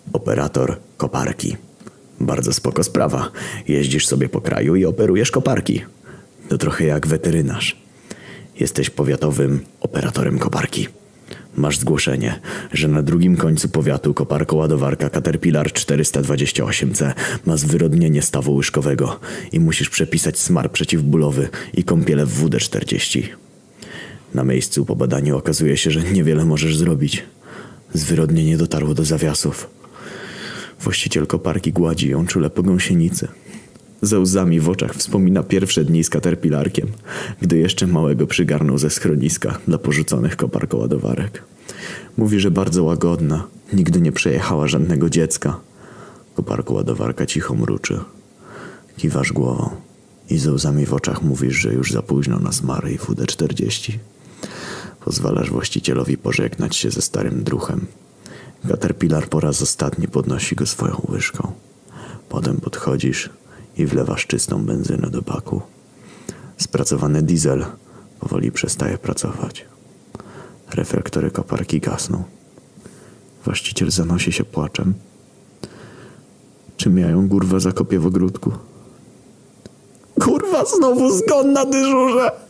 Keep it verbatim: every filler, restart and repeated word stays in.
Operator koparki. Bardzo spoko sprawa. Jeździsz sobie po kraju i operujesz koparki. To trochę jak weterynarz. Jesteś powiatowym operatorem koparki. Masz zgłoszenie, że na drugim końcu powiatu koparko-ładowarka Caterpillar czterysta dwadzieścia osiem C ma zwyrodnienie stawu łyżkowego i musisz przepisać smar przeciwbólowy i kąpielę w W D czterdzieści. Na miejscu po badaniu okazuje się, że niewiele możesz zrobić. Zwyrodnienie dotarło do zawiasów. Właściciel koparki gładzi ją czule po gąsienicy. Ze łzami w oczach wspomina pierwsze dni z Caterpillarkiem, gdy jeszcze małego przygarnął ze schroniska dla porzuconych koparkoładowarek. Mówi, że bardzo łagodna, nigdy nie przejechała żadnego dziecka. Koparkoładowarka cicho mruczy. Kiwasz głową i ze łzami w oczach mówisz, że już za późno na smary i W D czterdzieści. Pozwalasz właścicielowi pożegnać się ze starym druchem. Caterpillar po raz ostatni podnosi go swoją łyżką. Potem podchodzisz i wlewasz czystą benzynę do baku. Spracowany diesel powoli przestaje pracować. Reflektory koparki gasną. Właściciel zanosi się płaczem. Czy miają kurwa zakopie w ogródku? Kurwa, znowu zgon na dyżurze!